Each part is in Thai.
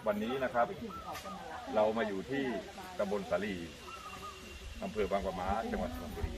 วันนี้นะครับเรามาอยู่ที่ตำบลสาลีอำเภอบางปะม้าจังหวัดสุพรรณบุรี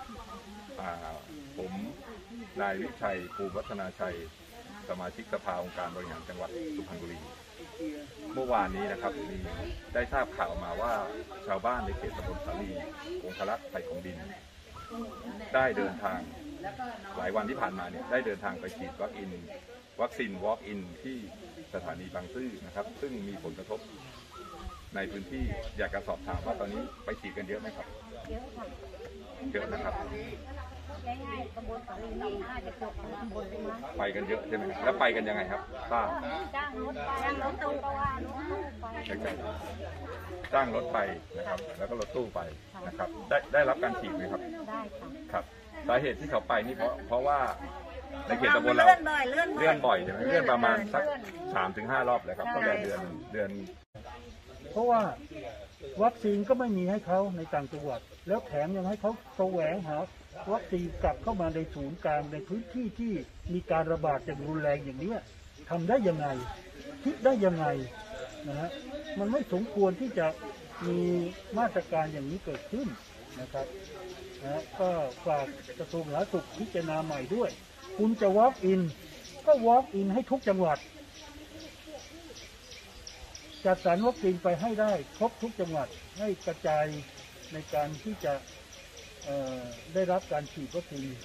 ผมนายวิชัยภูมิวัฒนาชัยสมาชิกสภาองค์การบริหารจังหวัดสุพรรณบุรีเมื่อวานนี้นะครับได้ทราบข่าวมาว่าชาวบ้านในเขตตำบลสาลีองครักษ์ไผ่ของดินได้เดินทางหลายวันที่ผ่านมาเนี่ยได้เดินทางไปฉีดวัคซีน walk in ที่สถานีบางซื่อนะครับซึ่งมีผลกระทบในพื้นที่อยากจะสอบถามว่าตอนนี้ไปฉีดกันเยอะไหมครับเยอะค่ะเยอะนะครับง่ายๆตำบลสาลีนี่น่าจะเกือบทั้งตำบลเลยมั้ยไปกันเยอะใช่ไหมแล้วไปกันยังไงครับจ้างรถตู้ก็ว่ารถตู้ไปจ้างรถไปนะครับแล้วก็รถตู้ไปนะครับได้รับการฉีดไหมครับได้ค่ะครับสาเหตุที่เขาไปนี่เพราะว่าในเขตตำบลเราเลื่อนบ่อยใช่ไหมเลื่อนประมาณสัก 3-5 รอบเลยครับตั้งแต่เดือนเพราะว่าวัคซีนก็ไม่มีให้เขาในต่างจังหวัดแล้วแถมยังให้เขาแสวงหาวัคซีนกลับเข้ามาในศูนย์กลางในพื้นที่ที่มีการระบาดอย่างรุนแรงอย่างนี้ทำได้ยังไงคิดได้ยังไงนะฮะมันไม่สมควรที่จะมีมาตรการอย่างนี้เกิดขึ้นนะครับนะก็ฝากกระทรวงสาธารณสุขพิจารณาใหม่ด้วยคุณจะ walk in ก็ walk in ให้ทุกจังหวัดจัดสรรวัคซีนไปให้ได้ครบทุกจังหวัดให้กระจายในการที่จะได้รับการฉีดวัคซีน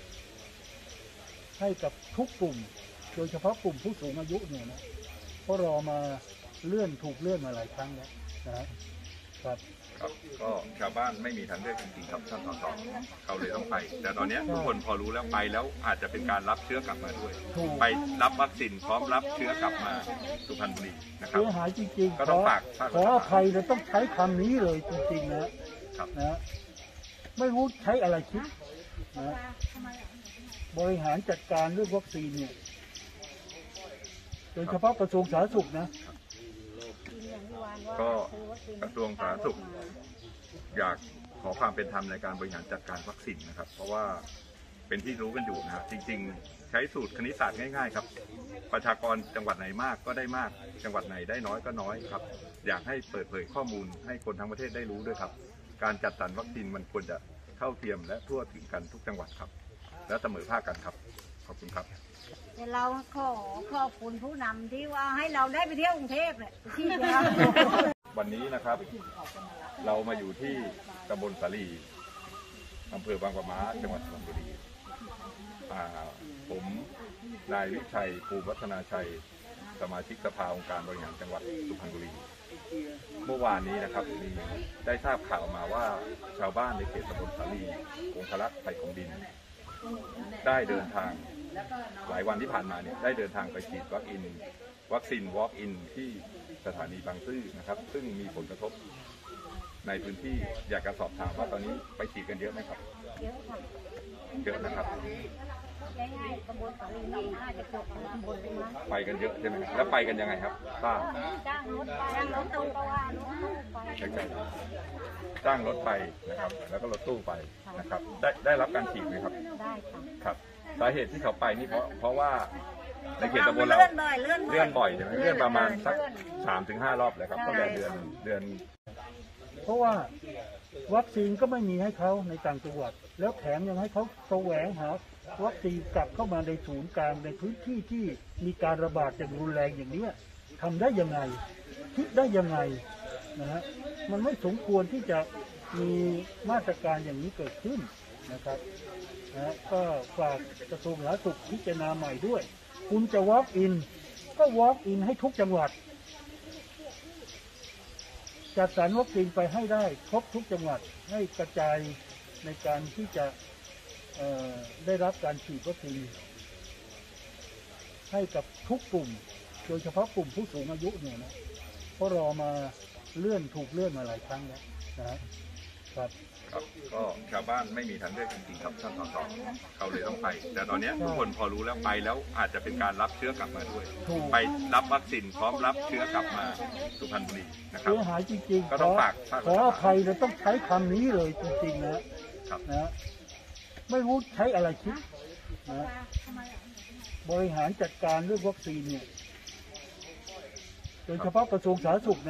ให้กับทุกกลุ่มโดยเฉพาะกลุ่มผู้สูงอายุเนี่ยนะเพราะรอมาถูกเลื่อนมาหลายครั้งแล้วนะครับก็ชาวบ้านไม่มีทางเลือกจริงๆครับท่านส.ส.เขาเลยต้องไปแต่ตอนนี้ทุกคนพอรู้แล้วไปแล้วอาจจะเป็นการรับเชื้อกลับมาด้วยไปรับวัคซีนพร้อมรับเชื้อกลับมาสุพรรณบุรีนะครับเสียหายจริงๆก็ต้องฝากขออภัยเราต้องใช้คำนี้เลยจริงๆนะครับนะไม่รู้ใช้อะไรคิดนะบริหารจัดการเรื่องวัคซีนเนี่ยโดยเฉพาะกระทรวงสาธารณสุขนะก็กระทรวงสาธารณสุขอยากขอความเป็นธรรมในการบริหารจัดการวัคซีนนะครับเพราะว่าเป็นที่รู้กันอยู่นะจริงๆใช้สูตรคณิตศาสตร์ง่ายๆครับประชากรจังหวัดไหนมากก็ได้มากจังหวัดไหนได้น้อยก็น้อยครับอยากให้เปิดเผยข้อมูลให้คนทั้งประเทศได้รู้ด้วยครับการจัดสรรวัคซีนมันควรจะเท่าเทียมและทั่วถึงกันทุกจังหวัดครับและเสมอภาคกันครับขอบคุณครับเราขอบคุณผู้นำที่ว่าให้เราได้ไปเที่ยวกรุงเทพเลยที่เดียววันนี้นะครับเรามาอยู่ที่ตำบลสาลีอำเภอบางปะม้าจังหวัดสุพรรณบุรีผมนายวิชัยภูมิวัฒนาชัยสมาชิกสภาองค์การบริหารจังหวัดสุพรรณบุรีเมื่อวานนี้นะครับได้ทราบข่าวมาว่าชาวบ้านในเขตตำบลสาลีองครักษ์ไผ่ของดินได้เดินทางหลายวันที่ผ่านมาเนี่ยได้เดินทางไปฉีดวัคซีน walk in ที่สถานีบางซื่อนะครับซึ่งมีผลกระทบในพื้นที่อยากจะสอบถามว่าตอนนี้ไปฉีดกันเยอะไหมครับเยอะค่ะเยอะนะครับง่ายๆตำบลสาลีนี่น่าจะเกือบทั้งตำบลเลยมั้ยไปกันเยอะใช่ไหมแล้วไปกันยังไงครับจ้างรถตู้ก็ว่ารถตู้ไปจ้างรถไปนะครับแล้วก็รถตู้ไปนะครับได้รับการฉีดไหมครับได้ค่ะครับสาเหตุที่เขาไปนี่เพราะว่าในเขตตำบลเราเลื่อนบ่อยใช่ไหมเลื่อนประมาณสัก 3-5 รอบเลยครับตั้งแต่เดือนเพราะว่าวัคซีนก็ไม่มีให้เขาในต่างจังหวัดแล้วแถมยังให้เขาแสวงหาวัคซีนกลับเข้ามาในศูนย์กลางในพื้นที่ที่มีการระบาดอย่างรุนแรงอย่างนี้ทำได้ยังไงคิดได้ยังไงนะฮะมันไม่สมควรที่จะมีมาตรการอย่างนี้เกิดขึ้นนะครับนะก็ฝากกระทรวงสาธารณสุขพิจารณาใหม่ด้วยคุณจะ walk in ก็ walk in ให้ทุกจังหวัดจัดสรรวัคซีนไปให้ได้ครบทุกจังหวัดให้กระจายในการที่จะได้รับการฉีดวัคซีนให้กับทุกกลุ่มโดยเฉพาะกลุ่มผู้สูงอายุเนี่ยนะเพราะรอมาถูกเลื่อนมาหลายครั้งแล้วนะครับก็ชาวบ้านไม่มีทางเลือกจริงๆครับท่านส.ส.เขาเลยต้องไปแต่ตอนนี้ทุกคนพอรู้แล้วไปแล้วอาจจะเป็นการรับเชื้อกลับมาด้วยไปรับวัคซีนพร้อมรับเชื้อกลับมาสุพรรณบุรีนะครับเสียหายจริงๆก็ต้องฝากขออภัยเราต้องใช้คำนี้เลยจริงๆนะครับนะไม่รู้ใช้อะไรคิดนะบริหารจัดการเรื่องวัคซีนเนี่ยโดยเฉพาะกระทรวงสาธารณสุขนะ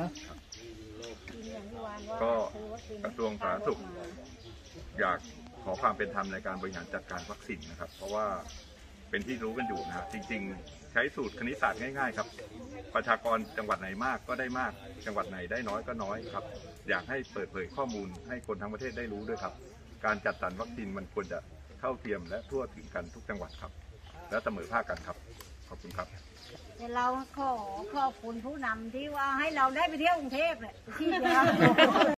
ก็กระทรวงสาธารณสุขอยากขอความเป็นธรรมในการบริหารจัดการวัคซีนนะครับ เพราะว่าเป็นที่รู้กันอยู่นะฮะจริงๆ ใช้สูตรคณิตศาสตร์ง่ายๆครับประชากรจังหวัดไหนมากก็ได้มากจังหวัดไหนได้น้อยก็น้อยครับอยากให้เปิดเผยข้อมูลให้คนทั้งประเทศได้รู้ด้วยครับการจัดสรรวัคซีนมันควรจะเท่าเทียมและทั่วถึงกันทุกจังหวัดครับและเสมอภาคกันครับขอบคุณครับแต่เราขอบคุณผู้นำที่ว่าให้เราได้ไปเที่ยวกรุงเทพเลยที่เดียว